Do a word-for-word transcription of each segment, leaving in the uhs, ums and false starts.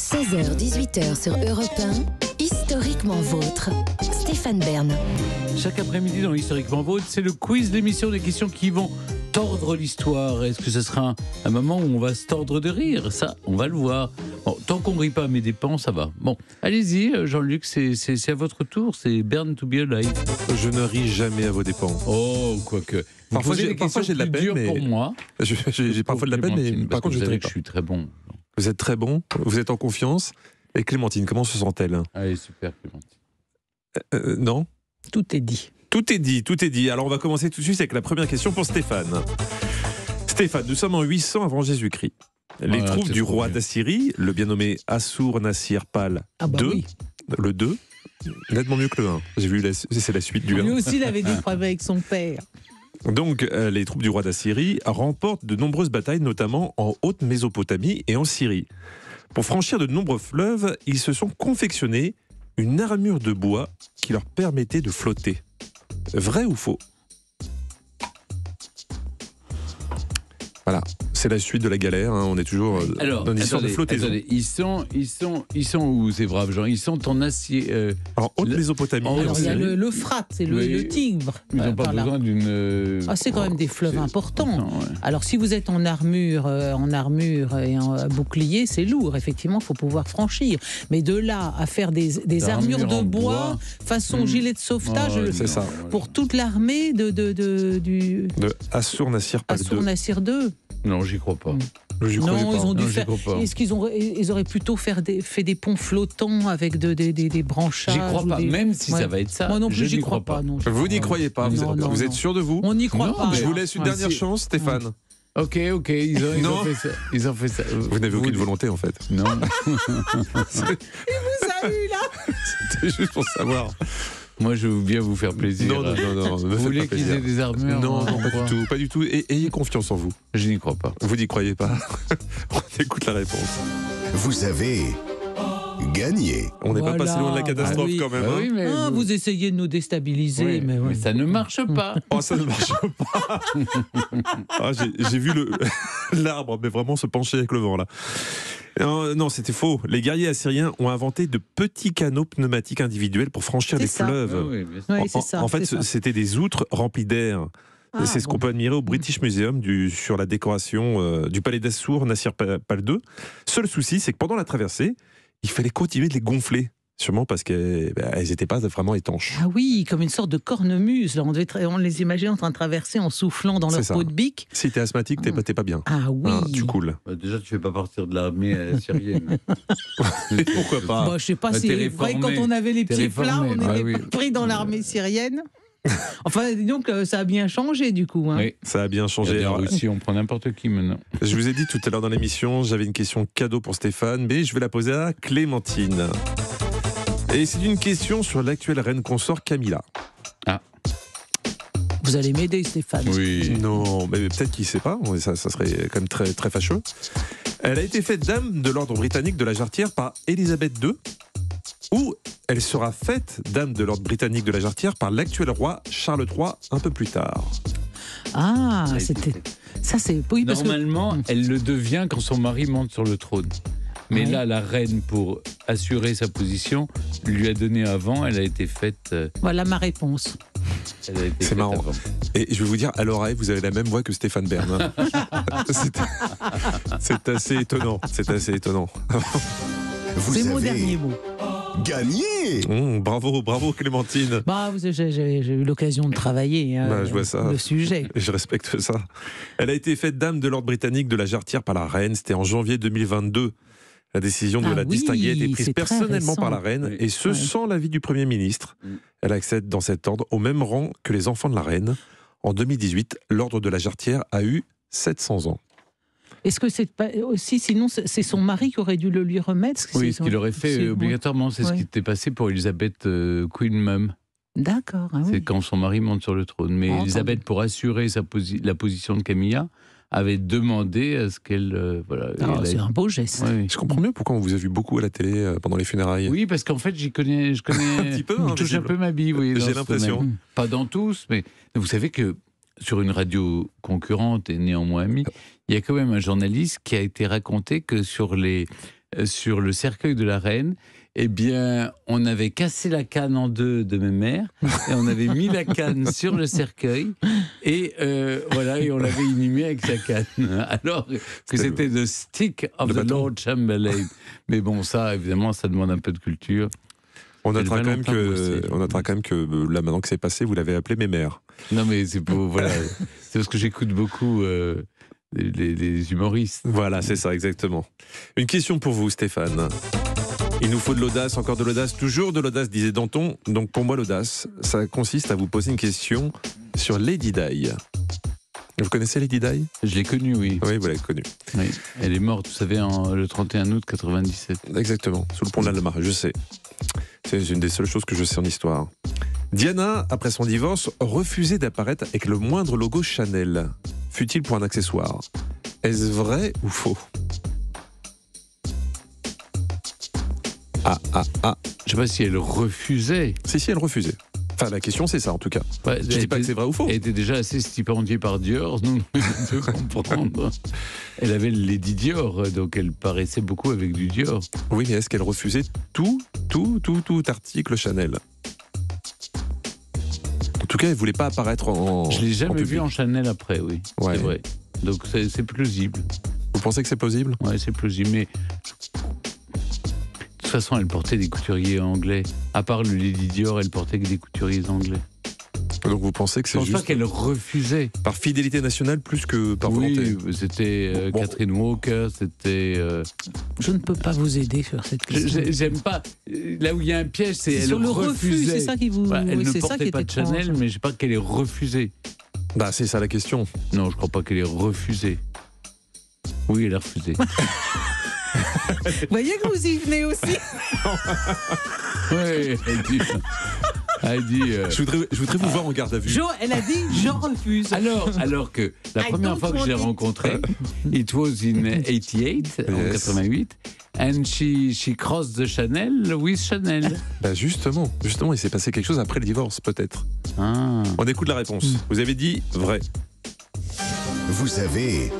seize heures dix-huit heures sur Europe un, Historiquement Vôtre. Stéphane Bern. Chaque après-midi dans Historiquement Vôtre, c'est le quiz d'émission des questions qui vont tordre l'histoire. Est-ce que ce sera un, un moment où on va se tordre de rire? Ça, on va le voir. Bon, tant qu'on ne rit pas à mes dépens, ça va. Bon, allez-y, Jean-Luc, c'est, c'est, c'est à votre tour. C'est Bern to be alive. Je ne ris jamais à vos dépens. Oh, quoique. Parfois, j'ai, parfois j'ai de la peine, mais pour moi. Je, j'ai, j'ai parfois de la peine, mais par contre, je ne que je suis très bon. Vous êtes très bon, vous êtes en confiance. Et Clémentine, comment se sent-elle? Allez, super, Clémentine. Euh, non? Tout est dit. Tout est dit, tout est dit. Alors, on va commencer tout de suite avec la première question pour Stéphane. Stéphane, nous sommes en huit cents avant Jésus-Christ. Les voilà, troupes du roi bien. d'Assyrie, le bien nommé Assur-Nassir-Pal Ah bah deux, oui. le deux, nettement mieux que le un. J'ai vu, la, c'est la suite du Lui un. aussi, il avait des problèmes avec son père. Donc, euh, les troupes du roi d'Assyrie remportent de nombreuses batailles, notamment en Haute-Mésopotamie et en Syrie. Pour franchir de nombreux fleuves, ils se sont confectionnés une armure de bois qui leur permettait de flotter. Vrai ou faux? Voilà, c'est la suite de la galère, hein. On est toujours euh, Alors, dans une histoire attendez, de flottaison. attendez, ils sont, ils sont, ils sont où ces braves gens? Ils sont en acier. Euh, En Haute-Mésopotamie, Alors, en Alors, il y a Syrie. le, le Frat, c'est le, Oui. le Tibre. ils n'ont euh, pas par là. besoin d'une. euh, Ah, c'est quand même des fleuves c'est- importants. Non, ouais. Alors, si vous êtes en armure, euh, en armure et en euh, bouclier, c'est lourd. Effectivement, il faut pouvoir franchir. Mais de là à faire des, des L'armure armures de en bois, bois. façon Hmm. gilet de sauvetage, Oh, je- c'est ça. non, pour toute l'armée de, de, de- du De Assur-Nassir-Pal deux. Assur-Nassir deux. Non, j'y crois pas. Je croyais Non, pas. ils ont dû Non, j'y faire. crois pas. Est-ce qu'ils ont, ils auraient plutôt faire des, fait des ponts flottants avec de, des, des, des branchages? J'y crois ou pas, des- même si Ouais. ça va être ça. Moi non je plus, j'y n'y crois pas. Non, j'y Vous crois n'y pas. croyez pas, vous, Non, êtes, non, vous non. êtes sûr de vous? On n'y croit Non, pas. mais Je vous alors. laisse une Ouais. dernière si- chance, Stéphane. Ok, ok, ils ont, ils Non. ont fait ça. Ils ont fait ça. Vous n'avez aucune volonté, en fait. Non. Ça a eu, là. C'était juste pour savoir. Moi, je veux bien vous faire plaisir. Non, non, non, non. ne me Vous faites voulez pas qu'ils aient plaisir. des armures? Non, en non, pas bois? du tout, pas du tout. Et ayez confiance en vous. Je n'y crois pas. Vous n'y croyez pas? On écoute la réponse. Vous avez gagné. On n'est Voilà, pas passé loin de la catastrophe bah oui. quand même. Bah hein. oui, mais, Ah, vous essayez de nous déstabiliser, oui, mais, ouais. mais ça ne marche pas. Oh, ça ne marche pas. Ah, j'ai, j'ai vu le, l'arbre, mais vraiment se pencher avec le vent là. Non, non, c'était faux. Les guerriers assyriens ont inventé de petits canaux pneumatiques individuels pour franchir C'est les ça. fleuves. Ah oui, bien sûr. Oui, En- c'est ça. en fait, c'est ça. c'était des outres remplis d'air. Ah, c'est ce bon. qu'on peut admirer au British Museum du, sur la décoration euh, du palais d'Assur-Nassir-Pal deux. Seul souci, c'est que pendant la traversée, il fallait continuer de les gonfler. Sûrement parce qu'elles n'étaient pas vraiment étanches. Ah oui, comme une sorte de cornemuse. Là, on, devait tra- on les imagine en train de traverser en soufflant dans C'est leur ça. peau de bique. Si t'es asthmatique, t'es pas, t'es pas bien. Ah oui. Hein, tu coules. Bah, déjà, tu ne fais pas partir de l'armée euh, syrienne. Et pourquoi pas? Bah, je sais pas Bah, si. t'es Vous voyez, réformé. quand on avait les T'es pieds plats, réformé, on bah n'était oui. pas pris dans l'armée syrienne. Enfin, dis donc, euh, ça a bien changé du coup. Hein. Oui. Ça a bien Il y a changé. des Alors, Russes, on prend n'importe qui maintenant. je vous ai dit tout à l'heure dans l'émission, j'avais une question cadeau pour Stéphane, mais je vais la poser à Clémentine. Et c'est une question sur l'actuelle reine consort Camilla. Vous allez m'aider, Stéphane. Oui. Non, mais peut-être qu'il ne sait pas, ça, ça serait quand même très, très fâcheux. Elle a été faite dame de l'ordre britannique de la Jarretière par Élisabeth deux, ou elle sera faite dame de l'ordre britannique de la Jarretière par l'actuel roi Charles trois un peu plus tard. Ah, Ça a été c'était. fait. Ça, c'est. Oui, parce que. Normalement, elle le devient quand son mari monte sur le trône. Mais Ouais. là, la reine, pour assurer sa position, lui a donné avant, elle a été faite. euh, Voilà ma réponse. elle a été C'est faite marrant. avant. Et je vais vous dire, à l'oreille, vous avez la même voix que Stéphane Bern. hein. c'est, c'est assez étonnant. C'est assez étonnant. Vous C'est mon avez dernier mot. gagné. Mmh, bravo, bravo Clémentine. Bah, vous- j'ai, j'ai- j'ai eu l'occasion de travailler euh, Bah, je vois ça. le sujet. Je respecte ça. Elle a été faite dame de l'ordre britannique de la Jarretière par la reine. C'était en janvier deux mille vingt-deux. La décision de Ah la oui, distinguer a été prise c'est très personnellement récent. par la reine, Oui. et ce Ouais. sans l'avis du Premier ministre. Mm. Elle accède dans cet ordre au même rang que les enfants de la reine. En deux mille dix-huit, l'ordre de la Jarretière a eu sept cents ans. Est-ce que c'est pas aussi, sinon, c'est c'est son mari qui aurait dû le lui remettre? Parce que Oui, c'est ce son- qu'il aurait fait c'est- euh, obligatoirement, c'est ce Ouais. qui était passé pour Elisabeth euh, Queen Mum. D'accord. Ah oui. C'est quand son mari monte sur le trône. Mais Entendu. Elisabeth, pour assurer sa posi- la position de Camilla, avait demandé à ce qu'elle. euh, voilà, Ah, elle a- c'est un beau geste. Ouais, oui. Je comprends mieux pourquoi on vous a vu beaucoup à la télé euh, pendant les funérailles. Oui, parce qu'en fait, j'y connais, je connais Un petit peu, hein, je touche un visible. peu ma bille. Oui, dans J'ai ce l'impression. domaine. Pas dans tous, mais vous savez que sur une radio concurrente et néanmoins amie, il y a quand même un journaliste qui a été raconté que sur les euh, sur le cercueil de la reine, eh bien, on avait cassé la canne en deux de mes mères et on avait mis la canne sur le cercueil et euh, voilà, et on l'avait inhumé avec sa canne. Alors que c'était the stick of the Lord Chamberlain. Mais bon, ça, évidemment, ça demande un peu de culture. On notera, quand même que, on notera quand même que là, maintenant que c'est passé, vous l'avez appelé mémère. Non, mais c'est pour, voilà, c'est parce que j'écoute beaucoup euh, les, les humoristes. Voilà, c'est ça, exactement. Une question pour vous, Stéphane. Il nous faut de l'audace, encore de l'audace, toujours de l'audace, disait Danton. Donc pour moi, l'audace, ça consiste à vous poser une question sur Lady Di. Vous connaissez Lady Di ? Je l'ai connue, oui. Oui, vous l'avez connue. Oui. Elle est morte, vous savez, en, le trente et un août quatre-vingt-dix-sept. Exactement, sous le pont de l'Alma, je sais. C'est une des seules choses que je sais en histoire. Diana, après son divorce, refusait d'apparaître avec le moindre logo Chanel, fût-il pour un accessoire. Est-ce vrai ou faux ? Ah, ah, ah. Je ne sais pas si elle refusait. Si, si, elle refusait. Enfin, la question, c'est ça, en tout cas. Ouais, je ne dis pas que c'est vrai ou faux. Elle était déjà assez stipendiée par Dior, nous, de comprendre. Elle avait le Lady Dior, donc elle paraissait beaucoup avec du Dior. Oui, mais est-ce qu'elle refusait tout, tout, tout, tout article Chanel ? En tout cas, elle ne voulait pas apparaître en. Je ne l'ai jamais vue en Chanel après, oui. Ouais. C'est vrai. Donc c'est, c'est plausible. Vous pensez que c'est plausible ? Oui, c'est plausible, mais. De toute façon, elle portait des couturiers anglais. À part le Lady Dior, elle portait que des couturiers anglais. Donc vous pensez que c'est juste... Je pense pas qu'elle refusait. Par fidélité nationale plus que par oui, volonté. Oui, c'était euh, bon. Catherine Walker, c'était... Euh... Je ne peux pas vous aider sur cette question. Je, j'aime pas... Là où il y a un piège, c'est, c'est elle sur le refusait. Refus, c'est ça qui vous... Bah, elle oui, ne c'est portait ça qui pas de Chanel, étrange. Mais je sais pas qu'elle ait refusé. Bah, c'est ça la question. Non, je crois pas qu'elle ait refusé. Oui, elle a refusé. Vous voyez que vous y venez aussi. Oui, elle dit... Elle dit euh... je, voudrais, je voudrais vous voir en garde à vue. Jo, elle a dit je refuse. Alors, alors que la I première fois que je l'ai rencontrée, it was in eighty-eight, yes. En quatre-vingt-huit, and she, she crossed the Chanel with Chanel. Bah justement, justement, il s'est passé quelque chose après le divorce, peut-être. Ah. On écoute la réponse. Mm. Vous avez dit vrai. Vous avez...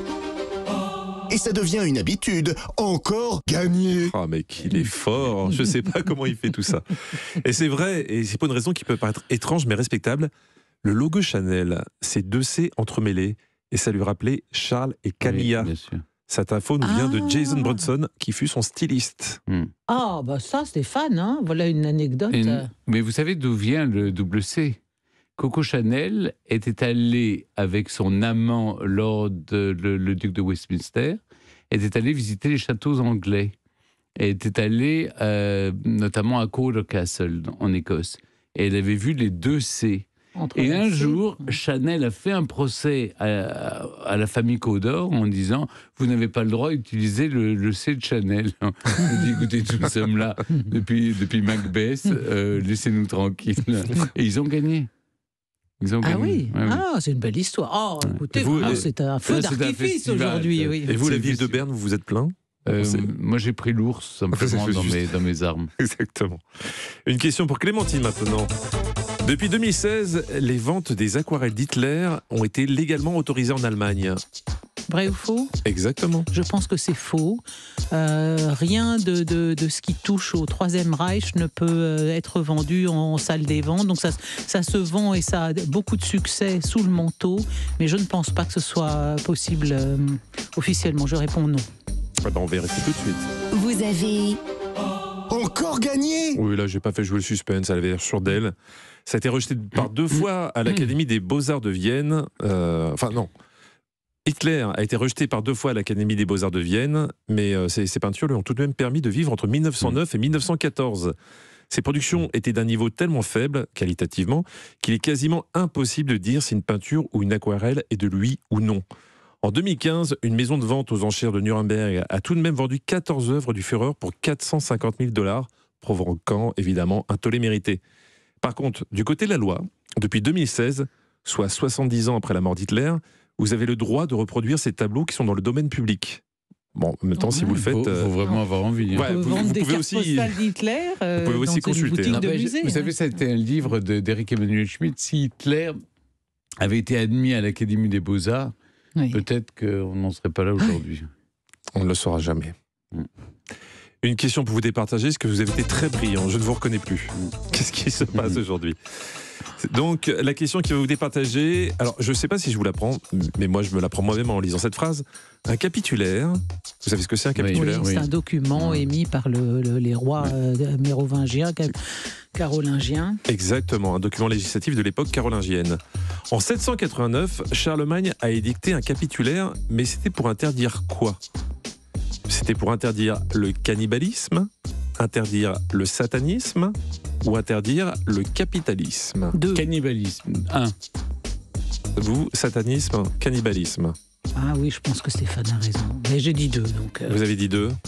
Et ça devient une habitude. Encore gagné. Ah, mec, il est fort. Je sais pas comment il fait tout ça. Et c'est vrai, et c'est pas une raison qui peut paraître étrange, mais respectable. Le logo Chanel, c'est deux C entremêlés, et ça lui rappelait Charles et Camilla. Oui, bien sûr. Cette info nous vient ah. de Jason Bronson, qui fut son styliste. Hmm. Ah, bah ça, Stéphane, hein, voilà une anecdote. Une... Mais vous savez d'où vient le double C ? Coco Chanel était allée avec son amant, Lord, le, le duc de Westminster, était allée visiter les châteaux anglais. Elle était allée euh, notamment à Calder Castle, en Écosse. Et elle avait vu les deux C. Entre et un C. jour, Chanel a fait un procès à, à la famille Calder en disant « Vous n'avez pas le droit d'utiliser le, le C de Chanel. » Elle dit « Écoutez, nous sommes là depuis, depuis Macbeth, euh, laissez-nous tranquilles. » Et ils ont gagné. Ils ont ah gagné. oui, ouais, ah, c'est une belle histoire. Oh, écoutez, vous, vraiment, c'est un feu là, d'artifice aujourd'hui. Oui. Et vous, la ville de Berne, vous vous êtes plaint ? euh, Moi, j'ai pris l'ours, simplement, dans mes, dans mes armes. Exactement. Une question pour Clémentine, maintenant. Depuis deux mille seize, les ventes des aquarelles d'Hitler ont été légalement autorisées en Allemagne. Vrai ou faux ? Exactement. Je pense que c'est faux. Euh, rien de, de, de ce qui touche au Troisième Reich ne peut être vendu en salle des ventes. Donc ça, ça se vend et ça a beaucoup de succès sous le manteau. Mais je ne pense pas que ce soit possible euh, officiellement. Je réponds non. Ah ben on vérifie tout de suite. Vous avez... Encore gagné ? Oui, là, j'ai pas fait jouer le suspense, elle avait l'air sûre d'elle. Ça a été rejeté par deux fois à l'Académie des Beaux-Arts de Vienne. Euh, enfin, non. Hitler a été rejeté par deux fois à l'Académie des Beaux-Arts de Vienne, mais euh, ces, ces peintures lui ont tout de même permis de vivre entre mille neuf cent neuf et mille neuf cent quatorze. Ces productions étaient d'un niveau tellement faible, qualitativement, qu'il est quasiment impossible de dire si une peinture ou une aquarelle est de lui ou non. En deux mille quinze, une maison de vente aux enchères de Nuremberg a tout de même vendu quatorze œuvres du Führer pour quatre cent cinquante mille dollars, provoquant évidemment un tollé mérité. Par contre, du côté de la loi, depuis deux mille seize, soit soixante-dix ans après la mort d'Hitler, vous avez le droit de reproduire ces tableaux qui sont dans le domaine public. Bon, en même temps, oh, si vous le faites... Il faut, euh... faut vraiment avoir envie. Hein. Ouais, vous, vendre vous des pouvez cartes aussi, postales d'Hitler euh, vous pouvez aussi dans consulter. une boutique Non, de ben, musée. Vous hein. savez, c'était un livre de, d'Éric Emmanuel Schmitt. Si Hitler avait été admis à l'Académie des Beaux-Arts, oui. peut-être qu'on n'en serait pas là aujourd'hui. On ne le saura jamais. Mm. Une question pour vous départager, est-ce que vous avez été très brillant? Je ne vous reconnais plus. Qu'est-ce qui se passe aujourd'hui? Donc, la question qui va vous départager, alors je ne sais pas si je vous l'apprends, mais moi je me l'apprends moi-même en lisant cette phrase. Un capitulaire, vous savez ce que c'est un capitulaire? Oui, c'est un document émis par le, le- les rois euh, mérovingiens, ca- carolingiens. Exactement, un document législatif de l'époque carolingienne. En sept cent quatre-vingt-neuf, Charlemagne a édicté un capitulaire, mais c'était pour interdire quoi? C'était pour interdire le cannibalisme, interdire le satanisme ou interdire le capitalisme. Deux. Cannibalisme. Un. Vous, satanisme, cannibalisme. Ah oui, je pense que Stéphane a raison. Mais j'ai dit deux, donc. euh, Vous avez dit deux.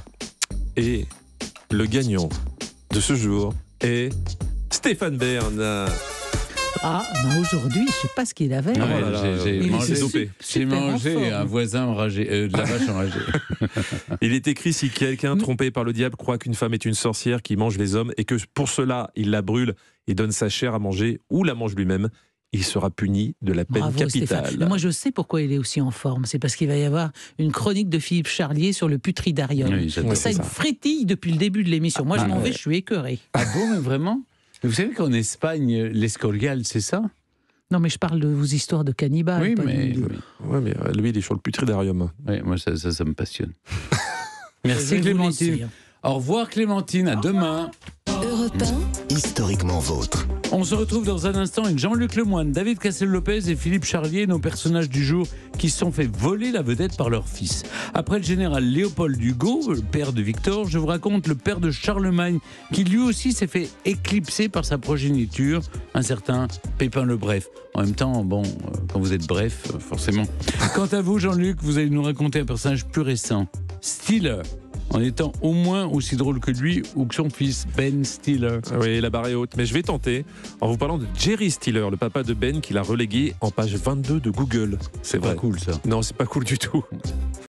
Et le gagnant de ce jour est Stéphane Bern. Ah, ben aujourd'hui, je sais pas ce qu'il avait. Ouais, là là, j'ai- j'ai il est mangé, dopé. j'ai Super en mangé forme. un voisin enragé, euh, de la vache enragée. Il est écrit: si quelqu'un trompé par le diable croit qu'une femme est une sorcière qui mange les hommes et que pour cela il la brûle et donne sa chair à manger ou la mange lui-même, il sera puni de la peine Bravo, capitale. Stéphane. Mais moi, je sais pourquoi il est aussi en forme. C'est parce qu'il va y avoir une chronique de Philippe Charlier sur le putridarium. Oui, j'adore Ouais, ça, c'est il ça. frétille depuis le début de l'émission. Moi, je Ah, m'en vais, ouais. je suis écœuré. Ah bon, mais vraiment? Vous savez qu'en Espagne, l'escorial, c'est ça? Non, mais je parle de vos histoires de cannibales. Oui, pas mais, de- mais- Ouais, mais euh, lui, il est sur le putridarium. ouais, moi, ça, ça, ça me passionne. Je Merci vais vous Clémentine. laisser. Au revoir Clémentine, à demain. Europe un, Historiquement vôtre. On se retrouve dans un instant avec Jean-Luc Lemoyne, David Castel-Lopez et Philippe Charlier, nos personnages du jour qui se sont fait voler la vedette par leur fils. Après le général Léopold Hugo, le père de Victor, je vous raconte le père de Charlemagne qui lui aussi s'est fait éclipser par sa progéniture, un certain Pépin le Bref. En même temps, bon, euh, quand vous êtes bref, euh, forcément. Quant à vous Jean-Luc, vous allez nous raconter un personnage plus récent, Stiller, en étant au moins aussi drôle que lui ou que son fils, Ben Stiller. Ah oui, la barre est haute, mais je vais tenter en vous parlant de Jerry Stiller, le papa de Ben, qui l'a relégué en page vingt-deux de Google. C'est Pas vrai. cool ça. Non, c'est pas cool du tout.